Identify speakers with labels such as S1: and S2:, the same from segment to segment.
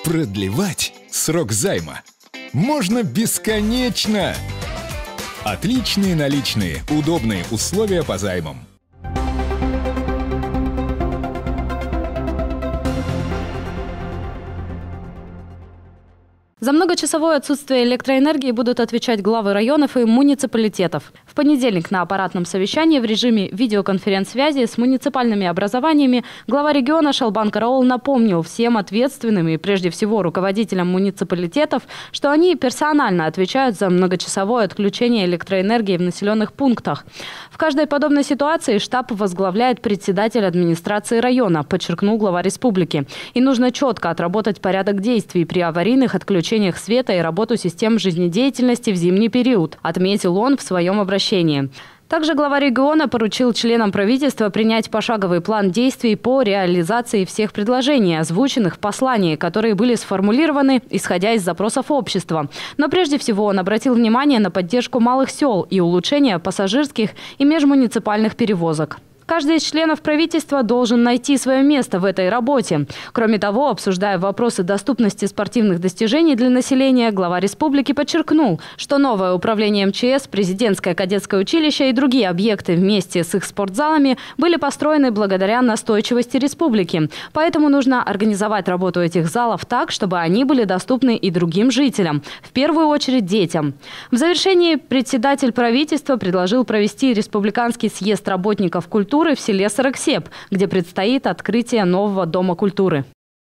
S1: Продлевать срок займа можно бесконечно. Отличные наличные, удобные условия по займам.
S2: За многочасовое отсутствие электроэнергии будут отвечать главы районов и муниципалитетов. В понедельник на аппаратном совещании в режиме видеоконференц-связи с муниципальными образованиями глава региона Шалбан Караул напомнил всем ответственным и прежде всего руководителям муниципалитетов, что они персонально отвечают за многочасовое отключение электроэнергии в населенных пунктах. В каждой подобной ситуации штаб возглавляет председатель администрации района, подчеркнул глава республики. И нужно четко отработать порядок действий при аварийных отключениях света и работу систем жизнедеятельности в зимний период, отметил он в своем обращении. Также глава региона поручил членам правительства принять пошаговый план действий по реализации всех предложений, озвученных в послании, которые были сформулированы, исходя из запросов общества. Но прежде всего он обратил внимание на поддержку малых сел и улучшение пассажирских и межмуниципальных перевозок. Каждый из членов правительства должен найти свое место в этой работе. Кроме того, обсуждая вопросы доступности спортивных достижений для населения, глава республики подчеркнул, что новое управление МЧС, президентское кадетское училище и другие объекты вместе с их спортзалами были построены благодаря настойчивости республики. Поэтому нужно организовать работу этих залов так, чтобы они были доступны и другим жителям, в первую очередь детям. В завершении председатель правительства предложил провести республиканский съезд работников культуры в селе Сарыксеп, где предстоит открытие нового дома культуры.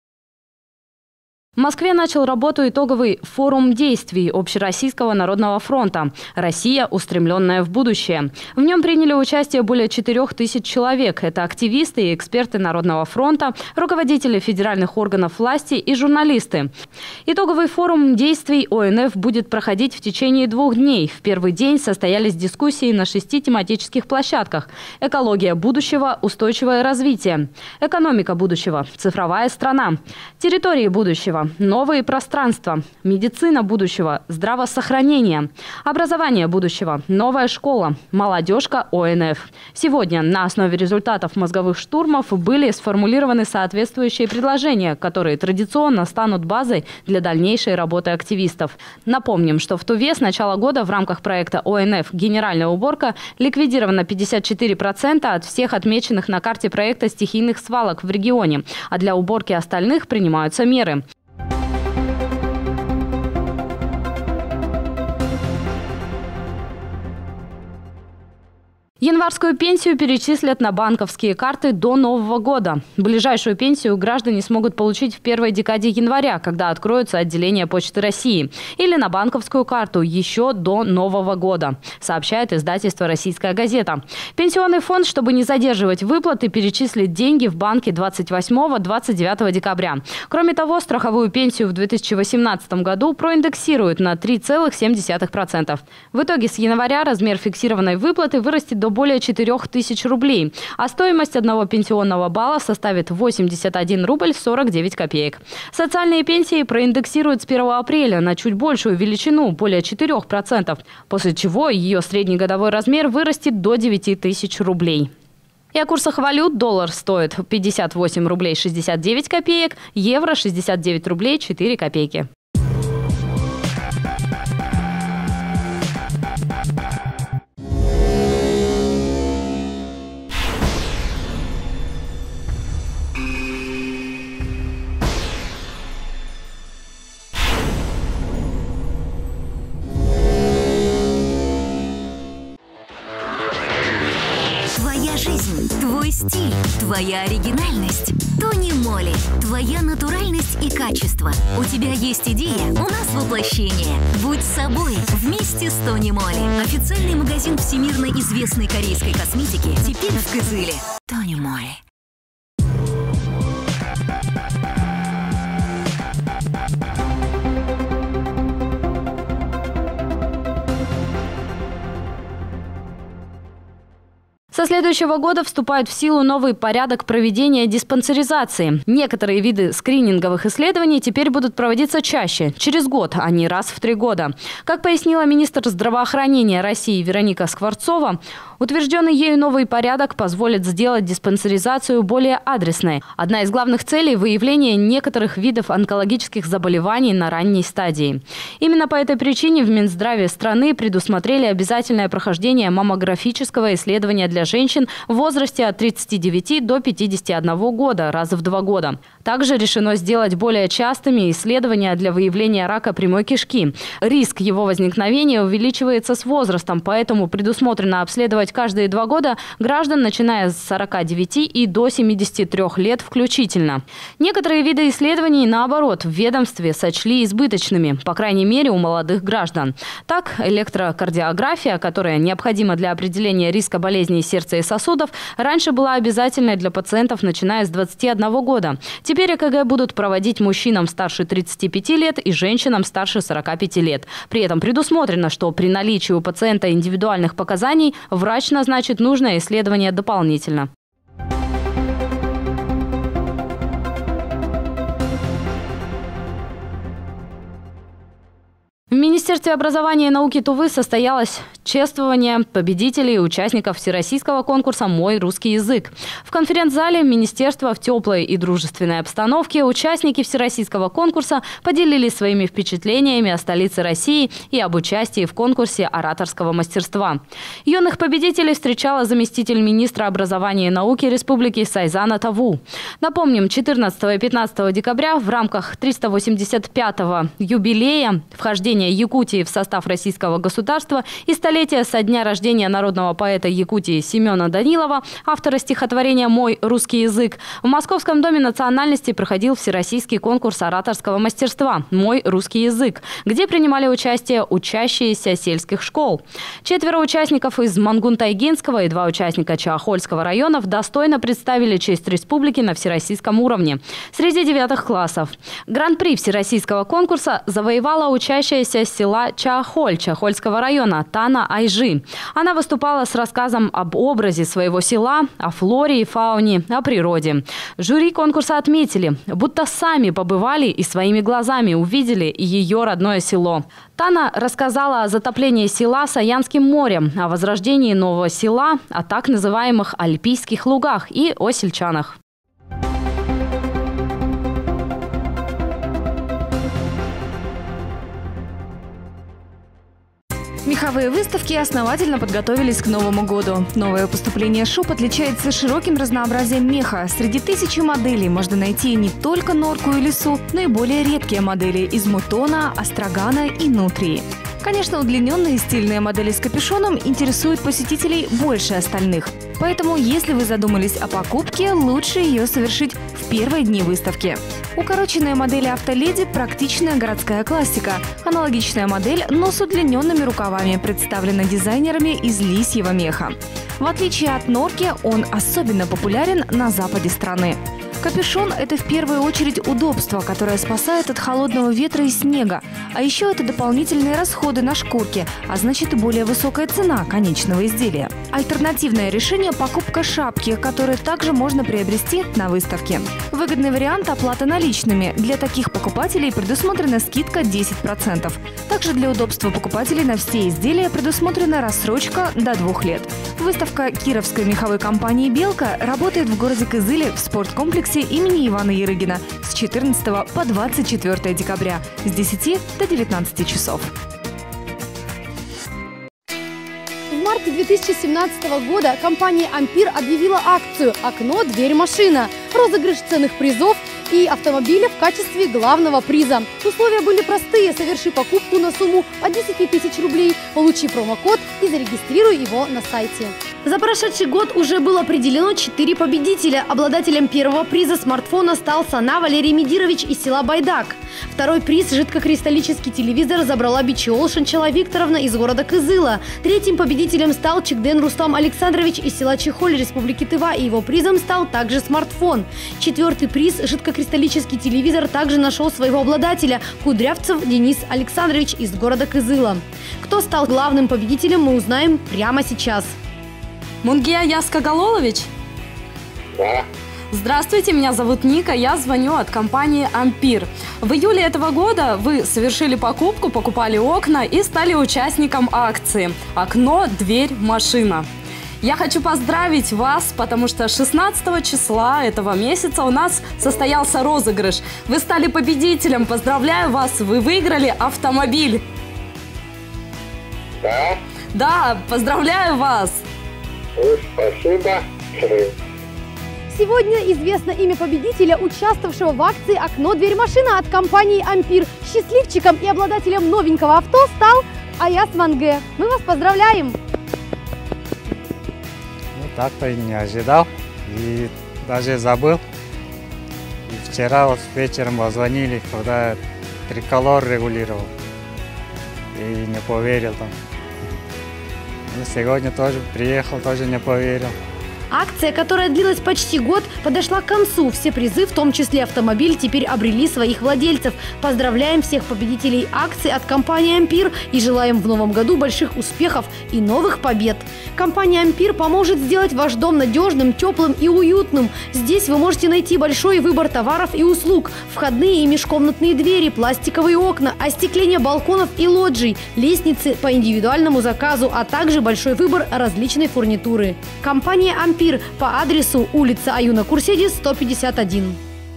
S2: В Москве начал работу итоговый форум действий Общероссийского народного фронта «Россия, устремленная в будущее». В нем приняли участие более 4000 человек. Это активисты и эксперты Народного фронта, руководители федеральных органов власти и журналисты. Итоговый форум действий ОНФ будет проходить в течение 2 дней. В первый день состоялись дискуссии на 6 тематических площадках: экология будущего, устойчивое развитие, экономика будущего, цифровая страна, территории будущего, новые пространства, медицина будущего, здравоохранение, образование будущего, новая школа, молодежка ОНФ. Сегодня на основе результатов мозговых штурмов были сформулированы соответствующие предложения, которые традиционно станут базой для дальнейшей работы активистов. Напомним, что в Туве с начала года в рамках проекта ОНФ «Генеральная уборка» ликвидировано 54% от всех отмеченных на карте проекта стихийных свалок в регионе, а для уборки остальных принимаются меры. Январскую пенсию перечислят на банковские карты до Нового года. Ближайшую пенсию граждане смогут получить в первой декаде января, когда откроются отделения Почты России, или на банковскую карту еще до Нового года, сообщает издательство «Российская газета». Пенсионный фонд, чтобы не задерживать выплаты, перечислит деньги в банке 28-29 декабря. Кроме того, страховую пенсию в 2018 году проиндексируют на 3,7%. В итоге с января размер фиксированной выплаты вырастет до более 4000 рублей, а стоимость одного пенсионного балла составит 81 рубль 49 копеек. Социальные пенсии проиндексируют с 1 апреля на чуть большую величину, более 4%, после чего ее средний годовой размер вырастет до 9000 рублей. И о курсах валют: доллар стоит 58 рублей 69 копеек, евро 69 рублей 4 копейки.
S3: Твоя жизнь, твой стиль, твоя оригинальность. Тони Моли. Твоя натуральность и качество. У тебя есть идея, у нас воплощение. Будь собой вместе с Тони Моли. Официальный магазин всемирно известной корейской косметики теперь в Кызыле. Тони Моли.
S2: Со следующего года вступает в силу новый порядок проведения диспансеризации. Некоторые виды скрининговых исследований теперь будут проводиться чаще, через год, а не раз в 3 года. Как пояснила министр здравоохранения России Вероника Скворцова, Утвержденный ею новый порядок позволит сделать диспансеризацию более адресной. Одна из главных целей – выявление некоторых видов онкологических заболеваний на ранней стадии. Именно по этой причине в Минздраве страны предусмотрели обязательное прохождение маммографического исследования для женщин в возрасте от 39 до 51 года раз в 2 года. Также решено сделать более частыми исследования для выявления рака прямой кишки. Риск его возникновения увеличивается с возрастом, поэтому предусмотрено обследовать каждые 2 года граждан, начиная с 49 и до 73 лет включительно. Некоторые виды исследований, наоборот, в ведомстве сочли избыточными, по крайней мере, у молодых граждан. Так, электрокардиография, которая необходима для определения риска болезней сердца и сосудов, раньше была обязательной для пациентов, начиная с 21 года. Теперь ЭКГ будут проводить мужчинам старше 35 лет и женщинам старше 45 лет. При этом предусмотрено, что при наличии у пациента индивидуальных показаний врач назначит нужное исследование дополнительно. В Министерстве образования и науки Тувы состоялось чествование победителей и участников всероссийского конкурса «Мой русский язык». В конференц-зале министерства в теплой и дружественной обстановке участники всероссийского конкурса поделились своими впечатлениями о столице России и об участии в конкурсе ораторского мастерства. Юных победителей встречала заместитель министра образования и науки Республики Сайзана Таву. Напомним, 14 и 15 декабря в рамках 385-го юбилея вхождения Якутии в состав российского государства и столетия со дня рождения народного поэта Якутии Семена Данилова, автора стихотворения «Мой русский язык», в Московском доме национальности проходил всероссийский конкурс ораторского мастерства «Мой русский язык», где принимали участие учащиеся сельских школ. 4 участников из Мангун-Тайгинского и 2 участника Чаохольского районов достойно представили честь республики на всероссийском уровне среди 9 классов. Гран-при всероссийского конкурса завоевала учащаяся с села Чаохоль Чаохольского района Тана Айжи. Она выступала с рассказом об образе своего села, о флоре и фауне, о природе. Жюри конкурса отметили, будто сами побывали и своими глазами увидели ее родное село. Тана рассказала о затоплении села Саянским морем, о возрождении нового села, о так называемых альпийских лугах и о сельчанах.
S4: Меховые выставки основательно подготовились к Новому году. Новое поступление ШУП отличается широким разнообразием меха. Среди тысячи моделей можно найти не только норку и лису, но и более редкие модели из мутона, астрагана и нутрии. Конечно, удлиненные и стильные модели с капюшоном интересуют посетителей больше остальных. Поэтому, если вы задумались о покупке, лучше ее совершить в первые дни выставки. Укороченная модель «Автоледи» – практичная городская классика. Аналогичная модель, но с удлиненными рукавами, представлена дизайнерами из лисьего меха. В отличие от норки, он особенно популярен на западе страны. Капюшон – это в первую очередь удобство, которое спасает от холодного ветра и снега. А еще это дополнительные расходы на шкурке, а значит и более высокая цена конечного изделия. Альтернативное решение – покупка шапки, которую также можно приобрести на выставке. Выгодный вариант – оплата наличными. Для таких покупателей предусмотрена скидка 10%. Также для удобства покупателей на все изделия предусмотрена рассрочка до 2 лет. Выставка кировской меховой компании «Белка» работает в городе Кызыле в спорткомплексе имени Ивана Ярыгина с 14 по 24 декабря с 10 до 19 часов.
S5: В марте 2017 года компания «Ампир» объявила акцию «Окно, дверь, машина». Розыгрыш ценных призов и автомобиля в качестве главного приза. Условия были простые. Соверши покупку на сумму от 10 тысяч рублей, получи промокод и зарегистрируй его на сайте. За прошедший год уже было определено 4 победителя. Обладателем первого приза смартфона стал Сана Валерий Медирович из села Байдак. Второй приз – жидкокристаллический телевизор забрала Бичиол Шанчала Викторовна из города Кызыла. Третьим победителем стал Чикден Рустам Александрович из села Чехоль Республики Тыва, и его призом стал также смартфон. Четвертый приз – жидкокристаллический телевизор также нашел своего обладателя – Кудрявцев Денис Александрович из города Кызыла. Кто стал главным победителем, мы узнаем прямо сейчас.
S2: Мунгия Яскогололович?
S6: Да.
S2: Здравствуйте, меня зовут Ника, я звоню от компании «Ампир». В июле этого года вы совершили покупку, покупали окна и стали участником акции «Окно, дверь, машина». Я хочу поздравить вас, потому что 16 числа этого месяца у нас состоялся розыгрыш. Вы стали победителем. Поздравляю вас, вы выиграли автомобиль.
S6: Да?
S2: Да, поздравляю вас.
S6: Спасибо.
S5: Сегодня известно имя победителя, участвовавшего в акции «Окно, дверь, машина» от компании «Ампир». Счастливчиком и обладателем новенького авто стал Аяс Ванге. Мы вас поздравляем!
S7: Ну, так-то и не ожидал, и даже забыл. И вчера вот вечером позвонили, когда триколор регулировал, и не поверил там. И сегодня тоже приехал, тоже не поверил.
S5: Акция, которая длилась почти год, подошла к концу. Все призы, в том числе автомобиль, теперь обрели своих владельцев. Поздравляем всех победителей акции от компании «Ампир» и желаем в новом году больших успехов и новых побед. Компания «Ампир» поможет сделать ваш дом надежным, теплым и уютным. Здесь вы можете найти большой выбор товаров и услуг. Входные и межкомнатные двери, пластиковые окна, остекление балконов и лоджий, лестницы по индивидуальному заказу, а также большой выбор различной фурнитуры. Компания «Ампир» по адресу улица Аюна Курседи, 151.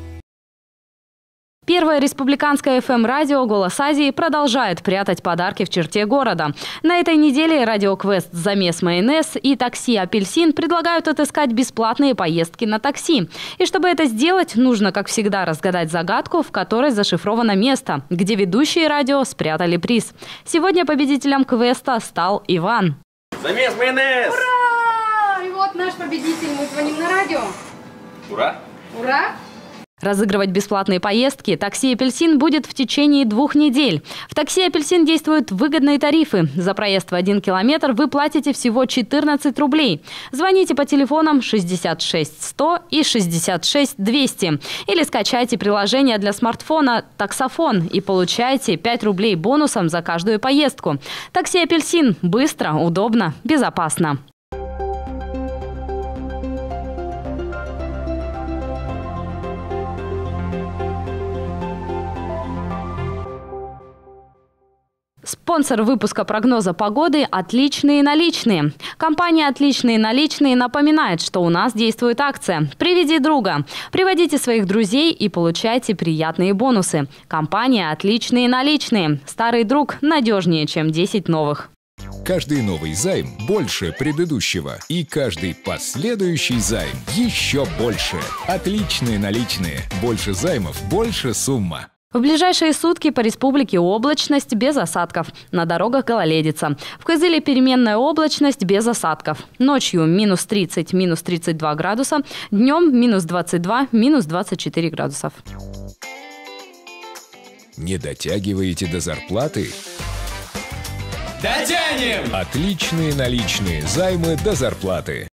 S2: Первое республиканское ФМ-радио «Голос Азии» продолжает прятать подарки в черте города. На этой неделе радиоквест «Замес майонез» и такси «Апельсин» предлагают отыскать бесплатные поездки на такси. И чтобы это сделать, нужно, как всегда, разгадать загадку, в которой зашифровано место, где ведущие радио спрятали приз. Сегодня победителем квеста стал Иван.
S8: Замес майонез!
S5: Ура! И вот наш победитель. Мы звоним на радио.
S8: Ура!
S5: Ура!
S2: Разыгрывать бесплатные поездки такси «Апельсин» будет в течение 2 недель. В такси «Апельсин» действуют выгодные тарифы. За проезд в 1 километр вы платите всего 14 рублей. Звоните по телефонам 66 100 и 66 200. Или скачайте приложение для смартфона «Таксофон» и получайте 5 рублей бонусом за каждую поездку. Такси «Апельсин» – быстро, удобно, безопасно. Спонсор выпуска прогноза погоды – «Отличные наличные». Компания «Отличные наличные» напоминает, что у нас действует акция «Приведи друга». Приводите своих друзей и получайте приятные бонусы. Компания «Отличные наличные». Старый друг надежнее, чем 10 новых.
S1: Каждый новый займ больше предыдущего. И каждый последующий займ еще больше. Отличные наличные. Больше займов, больше сумма.
S2: В ближайшие сутки по республике облачность без осадков. На дорогах гололедица. В Кызыле переменная облачность без осадков. Ночью минус 30, минус 32 градуса. Днем минус 22, минус 24 градусов.
S1: Не дотягиваете до зарплаты?
S8: Дотянем!
S1: Отличные наличные займы до зарплаты.